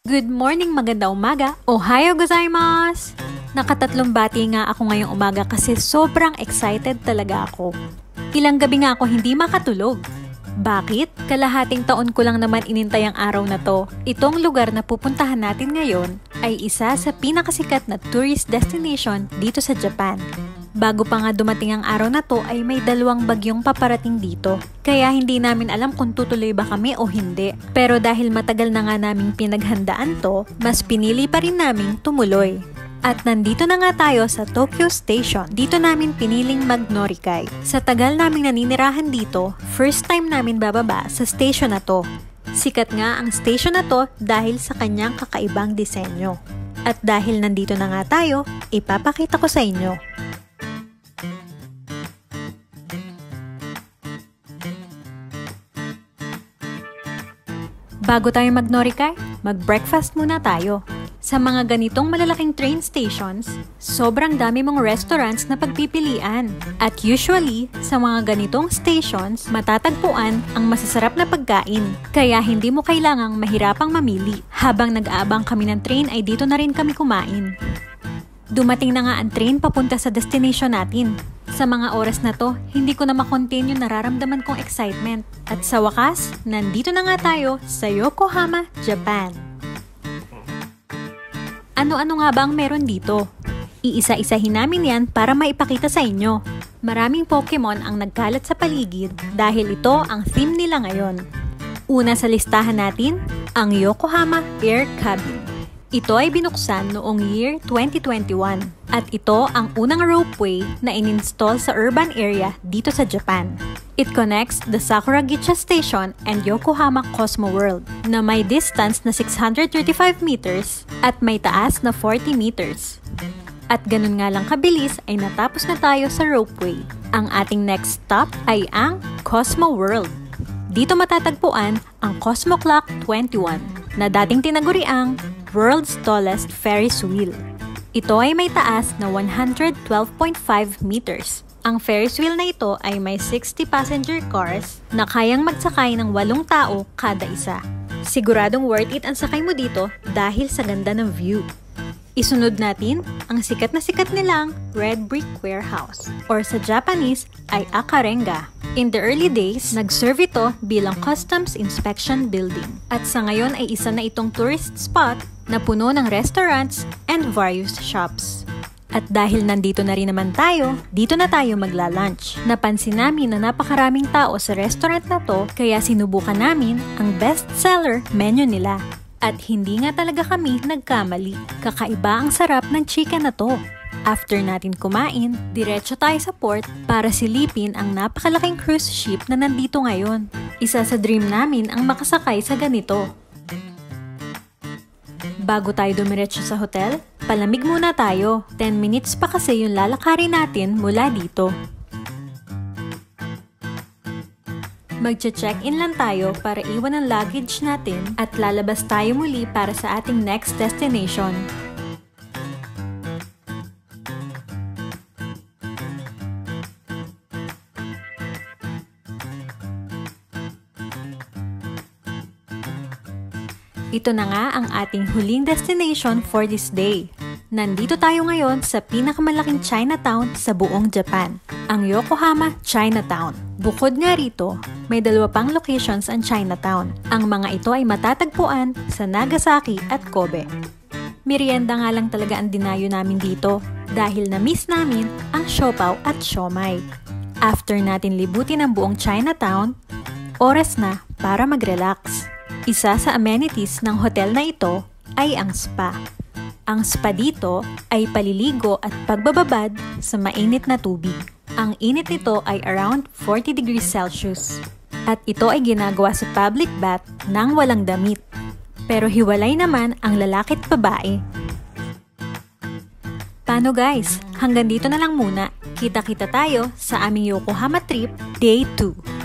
Good morning, maganda umaga. Ohayo gozaimasu! Nakatatlong bati nga ako ngayong umaga kasi sobrang excited talaga ako. Ilang gabi nga ako hindi makatulog. Bakit? Kalahating taon ko lang naman inintay ang araw na to. Itong lugar na pupuntahan natin ngayon ay isa sa pinakasikat na tourist destination dito sa Japan. Bago pa nga dumating ang araw na to ay may dalawang bagyong paparating dito. Kaya hindi namin alam kung tutuloy ba kami o hindi. Pero dahil matagal na nga naming pinaghandaan to, mas pinili pa rin naming tumuloy. At nandito na nga tayo sa Tokyo Station. Dito namin piniling mag-Norikay. Sa tagal naming naninirahan dito, first time namin bababa sa station na to. Sikat nga ang station na to dahil sa kanyang kakaibang disenyo. At dahil nandito na nga tayo, ipapakita ko sa inyo. Bago tayo mag-Norikay, mag-breakfast muna tayo. Sa mga ganitong malalaking train stations, sobrang dami mong restaurants na pagpipilian. At usually, sa mga ganitong stations, matatagpuan ang masasarap na pagkain. Kaya hindi mo kailangang mahirapang mamili. Habang nag-aabang kami ng train ay dito na rin kami kumain. Dumating na nga ang train papunta sa destination natin. Sa mga oras na to, hindi ko na makontain yung nararamdaman kong excitement. At sa wakas, nandito na nga tayo sa Yokohama, Japan. Ano-ano nga ba ang meron dito? Iisa-isahin namin yan para maipakita sa inyo. Maraming Pokemon ang nagkalat sa paligid dahil ito ang theme nila ngayon. Una sa listahan natin, ang Yokohama Air Cabin. Ito ay binuksan noong year 2021 at ito ang unang ropeway na ininstall sa urban area dito sa Japan. It connects the Sakuragicha Station and Yokohama Cosmo World na may distance na 635 meters at may taas na 40 meters. At ganun nga lang kabilis ay natapos na tayo sa ropeway. Ang ating next stop ay ang Cosmo World. Dito matatagpuan ang Cosmo Clock 21 na dating tinaguriang World's Tallest Ferris Wheel. Ito ay may taas na 112.5 meters. Ang Ferris wheel na ito ay may 60 passenger cars na kayang magsakay ng 8 tao kada isa. Siguradong worth it ang sakay mo dito dahil sa ganda ng view. Isunod natin ang sikat na sikat nilang Red Brick Warehouse or sa Japanese ay Akarenga. In the early days, nag-serve ito bilang customs inspection building. At sa ngayon ay isa na itong tourist spot na puno ng restaurants and various shops. At dahil nandito na rin naman tayo, dito na tayo magla-lunch. Napansin namin na napakaraming tao sa restaurant na to, kaya sinubukan namin ang best-seller menu nila. At hindi nga talaga kami nagkamali. Kakaiba ang sarap ng chicken na to. After natin kumain, diretso tayo sa port para silipin ang napakalaking cruise ship na nandito ngayon. Isa sa dream namin ang makasakay sa ganito. Bago tayo dumiretso sa hotel, palamig muna tayo. 10 minutes pa kasi yung lalakarin natin mula dito. Magche-check-in lang tayo para iwan ang luggage natin at lalabas tayo muli para sa ating next destination. Ito na nga ang ating huling destination for this day. Nandito tayo ngayon sa pinakamalaking Chinatown sa buong Japan, ang Yokohama Chinatown. Bukod nga rito, may 2 pang locations ang Chinatown. Ang mga ito ay matatagpuan sa Nagasaki at Kobe. Merienda nga lang talaga ang dinayo namin dito dahil na-miss namin ang siopaw at siomai. After natin libutin ang buong Chinatown, oras na para mag-relax. Isa sa amenities ng hotel na ito ay ang spa. Ang spa dito ay paliligo at pagbababad sa mainit na tubig. Ang init nito ay around 40 degrees Celsius. At ito ay ginagawa sa public bath nang walang damit. Pero hiwalay naman ang lalaki at babae. Paano guys? Hanggang dito na lang muna. Kita-kita tayo sa aming Yokohama trip Day 2.